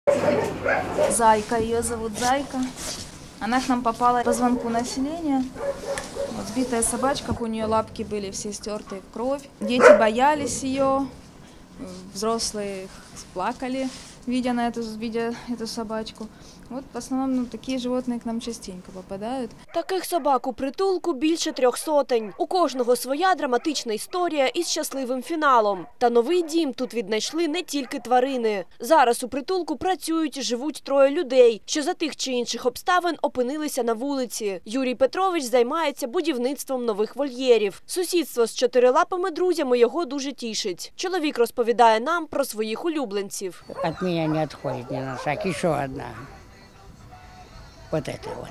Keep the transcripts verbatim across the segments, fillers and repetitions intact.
Зайка, ее зовут Зайка. Она к нам попала по звонку населения. Вот, сбитая собачка, у нее лапки были все стертые в кровь. Дети боялись ее, взрослые плакали, видя, на эту, видя эту собачку. Вот в основному ну, такі животні к нам частенько попадають. Таких собак у притулку більше трьох сотень. У кожного своя драматична історія із щасливим фіналом. Та новий дім тут віднайшли не тільки тварини. Зараз у притулку працюють і живуть троє людей, що за тих чи інших обставин опинилися на вулиці. Юрій Петрович займається будівництвом нових вольєрів. Сусідство з чотирилапими друзями його дуже тішить. Чоловік розповідає нам про своїх улюбленців. От мене не відходить ні на шаг. Ще одна. Вот это вот.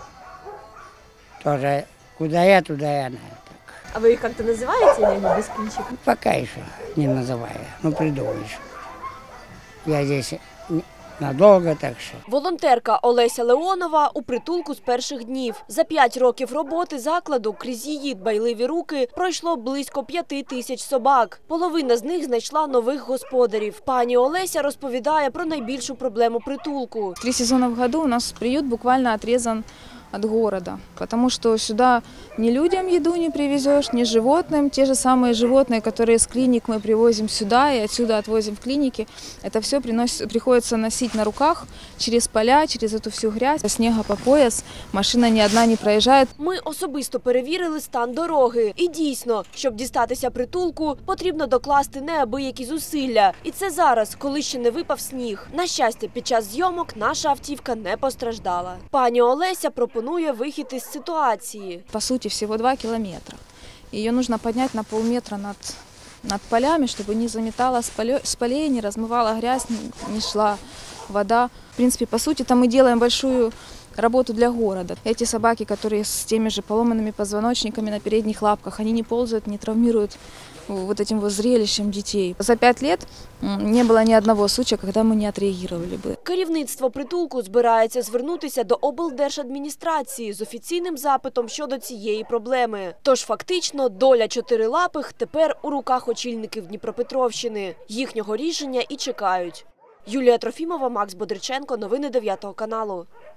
Тоже куда я, туда и она. Так. А ви їх як-то називаєте или не без ключика? Пока еще не называю, ну придумаю еще. Я здесь надовго, так що. Волонтерка Олеся Леонова у притулку з перших днів. За п'ять років роботи закладу крізь її дбайливі руки пройшло близько п'яти тисяч собак. Половина з них знайшла нових господарів. Пані Олеся розповідає про найбільшу проблему притулку. Три сезона в году у нас приют буквально отрезан от города, потому что сюда ни людям еду не привезешь, ни животным. Те же самые животные, которые с клиник мы привозим сюда и отсюда отвозим в клиники, это все приносит, приходится носить на руках через поля, через эту всю грязь. Снега по пояс, машина ни одна не проезжает. Ми особисто перевірили стан дороги. І дійсно, щоб дістатися притулку, потрібно докласти неабиякі зусилля. І це зараз, коли ще не випав сніг. На щастя, під час зйомок наша автівка не постраждала. Пані Олеся пропонує вихід із ситуації. По сути, всего два километра. Ее нужно поднять на полметра над, над полями, чтобы не заметала с полей, не размывала грязь, не шла вода. В принципе, по сути, там мы делаем большую работу для города. Эти собаки, которые с теми же поломанными позвоночниками на передних лапках, они не ползают, не травмируют вот этим вот зрелищем детей. За пять лет не было ни одного случая, когда мы не отреагировали бы. Керівництво притулку збирається звернутися до облдержадміністрації з офіційним запитом щодо цієї проблеми. Тож фактично доля чотирилапих тепер у руках очільників Дніпропетровщини. Їхнього рішення і чекають. Юлія Трофімова, Макс Бодриченко. Новини дев'ятого каналу.